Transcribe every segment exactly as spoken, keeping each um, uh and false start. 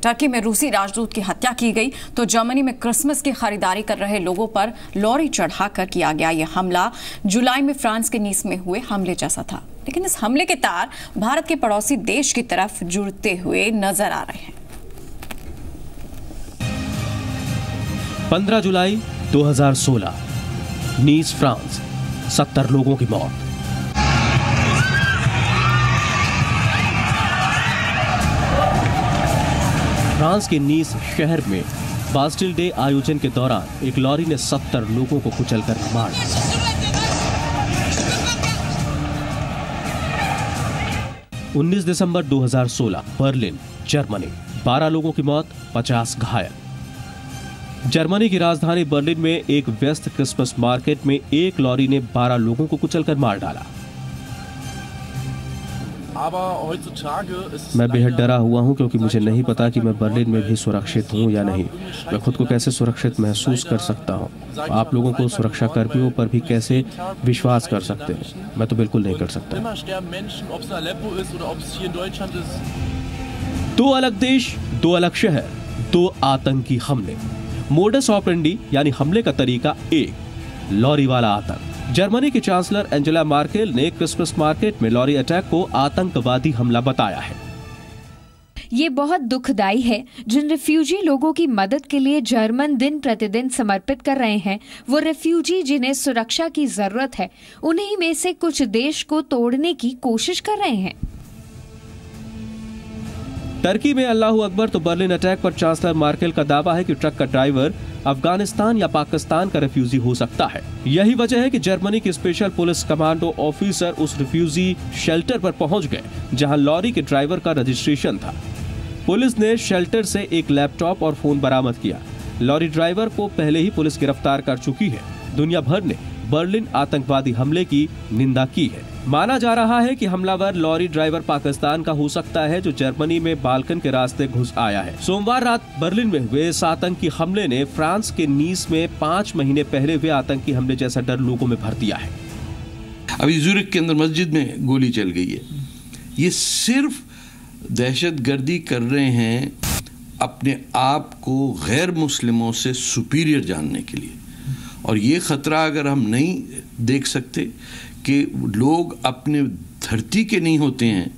Turkey में रूसी राजदूत की हत्या की गई तो जर्मनी में क्रिसमस की खरीदारी कर रहे लोगों पर लॉरी चढ़ाकर किया गया यह हमला जुलाई में फ्रांस के नीस में हुए हमले जैसा था, लेकिन इस हमले के तार भारत के पड़ोसी देश की तरफ जुड़ते हुए नजर आ रहे हैं। पंद्रह जुलाई दो हज़ार सोलह, नीस फ्रांस, सत्तर लोगों की मौत। फ्रांस के नीस शहर में बास्टिल डे आयोजन के दौरान एक लॉरी ने सत्तर लोगों को कुचलकर मार दिया। उन्नीस दिसंबर दो हज़ार सोलह, बर्लिन, जर्मनी, बारह लोगों की मौत, पचास घायल। जर्मनी की राजधानी बर्लिन में एक व्यस्त क्रिसमस मार्केट में एक लॉरी ने बारह लोगों को कुचलकर मार डाला। मैं बेहद डरा हुआ हूं क्योंकि मुझे नहीं पता कि मैं बर्लिन में भी सुरक्षित हूं या नहीं। मैं खुद को कैसे सुरक्षित महसूस कर सकता हूं। आप लोगों को सुरक्षा कर्मियों पर भी कैसे विश्वास कर सकते हैं? मैं तो बिल्कुल नहीं कर सकता। दो अलग देश, दो अलग शहर, दो आतंकी हमले। मोडस ऑपरेंडी यानी हमले का तरीका एक, लॉरी वाला आतंक। जर्मनी की चांसलर एंजेला मार्केल ने क्रिसमस मार्केट में लॉरी अटैक को आतंकवादी हमला बताया है। ये बहुत दुखदाई है। जिन रिफ्यूजी लोगों की मदद के लिए जर्मन दिन प्रतिदिन समर्पित कर रहे हैं, वो रिफ्यूजी जिन्हें सुरक्षा की जरूरत है, उन्हीं में से कुछ देश को तोड़ने की कोशिश कर रहे हैं। टर्की में अल्लाहू अकबर तो बर्लिन अटैक पर चांसलर मार्केल का दावा है कि ट्रक का ड्राइवर अफगानिस्तान या पाकिस्तान का रिफ्यूजी हो सकता है। यही वजह है कि जर्मनी के स्पेशल पुलिस कमांडो ऑफिसर उस रिफ्यूजी शेल्टर पर पहुंच गए जहां लॉरी के ड्राइवर का रजिस्ट्रेशन था। पुलिस ने शेल्टर से एक लैपटॉप और फोन बरामद किया। लॉरी ड्राइवर को पहले ही पुलिस गिरफ्तार कर चुकी है। दुनिया भर ने बर्लिन आतंकवादी हमले की निंदा की है। माना जा रहा है कि हमलावर लॉरी ड्राइवर पाकिस्तान का हो सकता है जो जर्मनी में बाल्कन के रास्ते घुस आया है। सोमवार रात बर्लिन में हुए इस आतंकी हमले ने फ्रांस के नीस में पाँच महीने पहले हुए आतंकी हमले जैसा डर लोगों में भर दिया है। अभी ज़ुरिख के अंदर मस्जिद में गोली चल गई है। ये सिर्फ दहशतगर्दी कर रहे हैं अपने आप को गैर मुस्लिमों से सुपीरियर जानने के लिए। और ये खतरा अगर हम नहीं देख सकते कि लोग अपने धरती के नहीं होते हैं,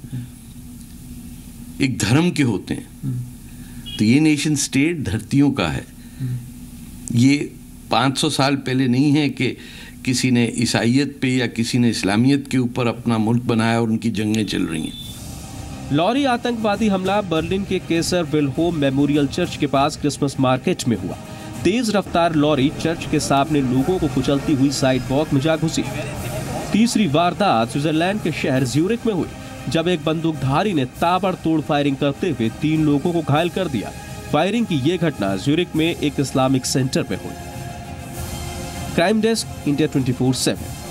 एक धर्म के होते हैं, तो ये नेशन स्टेट धरतियों का है। ये पाँच सौ साल पहले नहीं है कि किसी ने ईसाइयत पे या किसी ने इस्लामियत के ऊपर अपना मुल्क बनाया और उनकी जंगें चल रही हैं। लॉरी आतंकवादी हमला बर्लिन के केसर विल्होम मेमोरियल चर्च के पास क्रिसमस मार्केट में हुआ। तेज रफ्तार लॉरी चर्च के सामने लोगों को कुचलती हुई साइड वॉक में जा घुसी। तीसरी वारदात स्विट्जरलैंड के शहर ज्यूरिख में हुई, जब एक बंदूकधारी ने ताबड़तोड़ फायरिंग करते हुए तीन लोगों को घायल कर दिया। फायरिंग की यह घटना ज्यूरिख में एक इस्लामिक सेंटर में हुई। Crime desk, India twenty four seven.